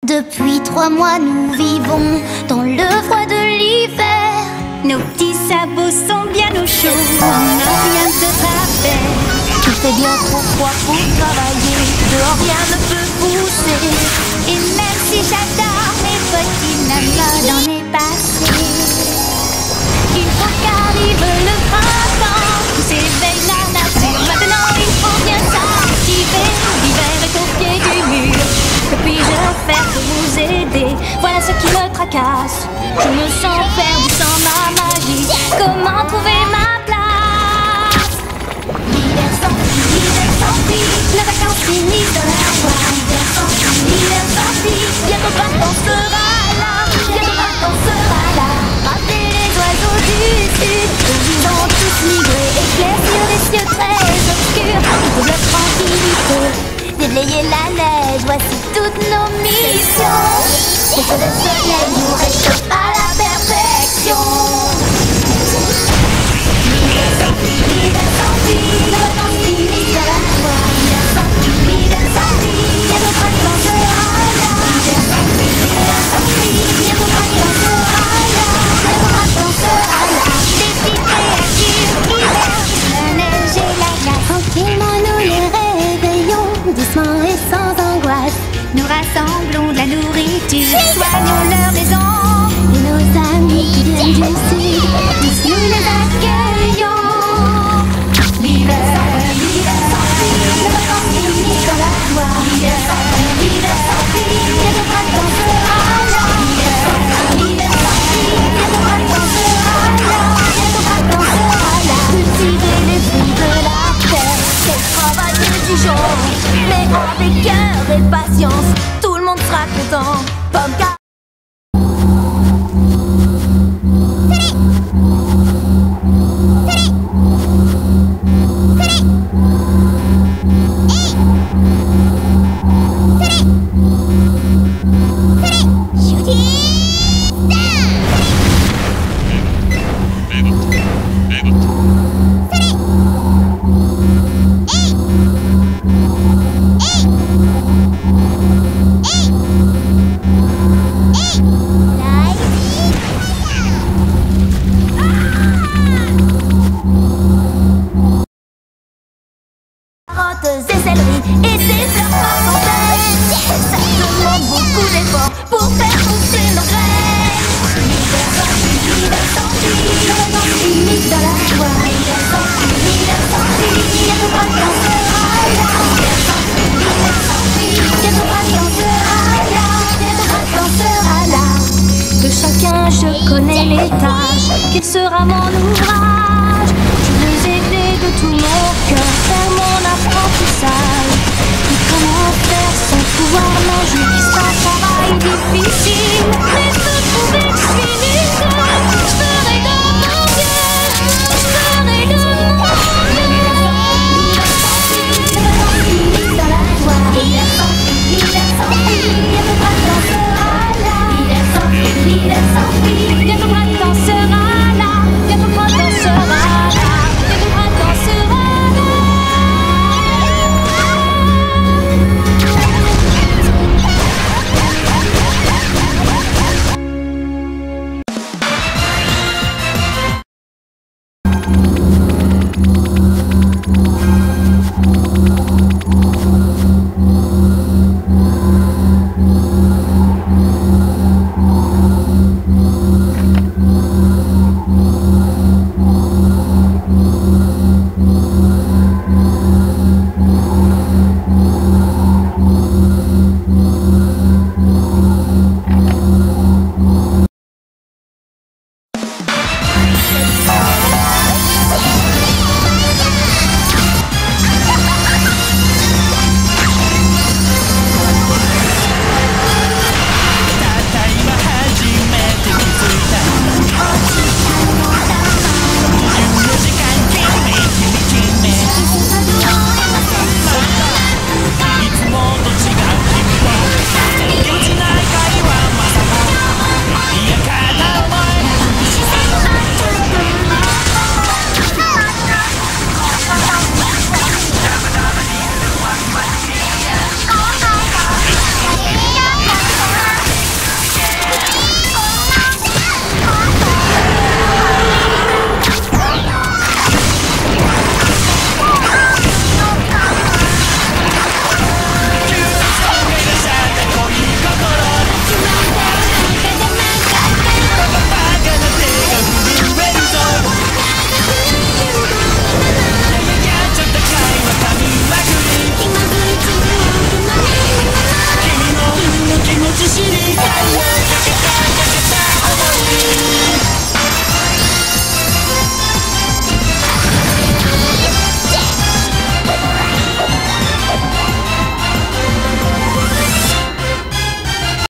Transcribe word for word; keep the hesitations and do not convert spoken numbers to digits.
Depuis trois mois, nous vivons dans le froid de l'hiver. Nos petits sabots sont bien au chaud, on n'a rien d'autre à faire. Il fait bien trop froid pour travailler, dehors rien ne peut pousser. Et même si j'adore mes petits nanas dans les passés, il faut qu'arrive le printemps, tout s'éveille la nature. Maintenant il faut bien s'activer, l'hiver est au pied du mur. Que puis-je faire pour vous aider? Voilà ce qui me tracasse. Je me sens perdue sans ma magie. Comment trouver ma place? L'hiver sorti, l'hiver sorti, les vacances finissent dans la joie. l'hiver sorti, l'hiver sorti, Bientôt vacances sera là, bientôt vacances sera là. Rappelez les oiseaux du sud, ils ont tous migré, éclaircir les cieux très obscurs. Pour leur tranquillité, déblayer la neige, voici toutes nos missions. pour que le soleil nous réchauffe à la perfection. L'hiver sorti, l'hiver sorti, les vacances finissent dans la joie. L'hiver sorti, l'hiver sorti, bientôt printemps sera là. L'hiver sorti, l'hiver sorti, bientôt printemps sera là. Bientôt printemps sera là. Des petites créatures qui dansent, la neige et la glace. Tranquillement nous les réveillons, doucement et sans angoisse. Nous rassemblons de la nourriture, soignons leur maison. Et nos amis qui viennent du sud, tous nous les accueillons. L'hiver sorti, l'hiver sorti, les vacances finissent dans la joie. L'hiver sorti, l'hiver sorti, bientôt printemps sera là. L'hiver sorti, l'hiver sorti, bientôt printemps sera là. Bientôt printemps sera là. Cultiver les fruits de la terre, quel travail exigeant. Mais avec cœur et patience, tout le monde sera content. Pomme car carottes et céleri et des fleurs façon belle. Ça demande beaucoup d'efforts pour faire pousser nos graines. L'hiver sorti, l'hiver sorti, les vacances finissent dans la joie. L'hiver sorti, l'hiver sorti, bientôt printemps sera là. L'hiver sorti, l'hiver sorti, bientôt printemps sera là. Bientôt printemps sera là. de chacun je connais les tâches, qu'il sera mon ouvrage. Je veux aider de tout mon cœur, faire mon apprentissage. Mais comment faire sans pouvoir manger, sans travail difficile? Mais